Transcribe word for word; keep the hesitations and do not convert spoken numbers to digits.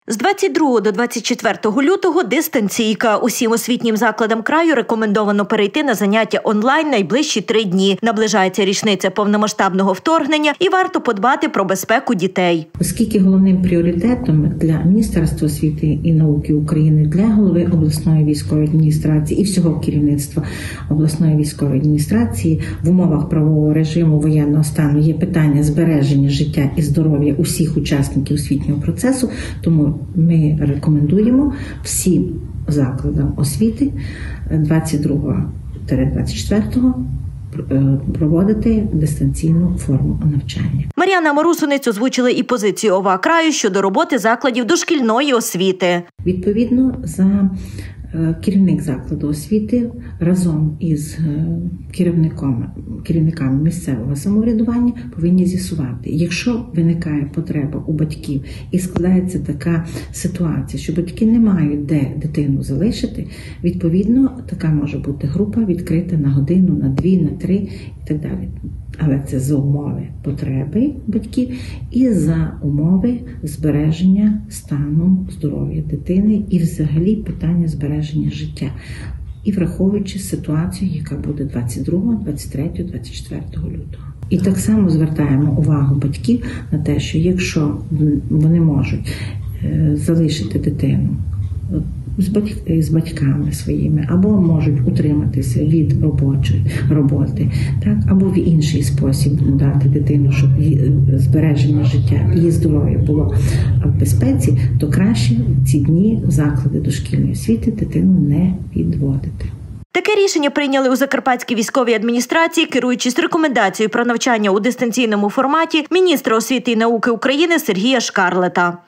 З двадцять другого до двадцять четвертого лютого дистанційка. Усім освітнім закладам краю рекомендовано перейти на заняття онлайн найближчі три дні. Наближається річниця повномасштабного вторгнення і варто подбати про безпеку дітей. Оскільки головним пріоритетом для Міністерства освіти і науки України, для голови обласної військової адміністрації і всього керівництва обласної військової адміністрації в умовах правового режиму воєнного стану є питання збереження життя і здоров'я усіх учасників освітнього процесу, тому ми рекомендуємо всім закладам освіти двадцять другого - двадцять четвертого проводити дистанційну форму навчання. Мар'яна Марусунець озвучила і позицію ОВА краю щодо роботи закладів дошкільної освіти. Відповідно, за керівник закладу освіти разом із керівником, керівниками місцевого самоврядування повинні з'ясувати, якщо виникає потреба у батьків і складається така ситуація, що батьки не мають де дитину залишити, відповідно, така може бути група відкрита на годину, на дві, на три і так далі. Але це за умови потреби батьків і за умови збереження стану здоров'я дитини і взагалі питання збереження життя. І враховуючи ситуацію, яка буде двадцять другого, двадцять третього, двадцять четвертого лютого. І так само звертаємо увагу батьків на те, що якщо вони можуть залишити дитину з батьками своїми, або можуть утриматися від робочої роботи, так, або в інший спосіб дати дитину, щоб збереження життя і її здоров'я було в безпеці, то краще в ці дні в заклади дошкільної освіти дитину не відводити. Таке рішення прийняли у Закарпатській військовій адміністрації, керуючись рекомендацією про навчання у дистанційному форматі міністра освіти і науки України Сергія Шкарлета.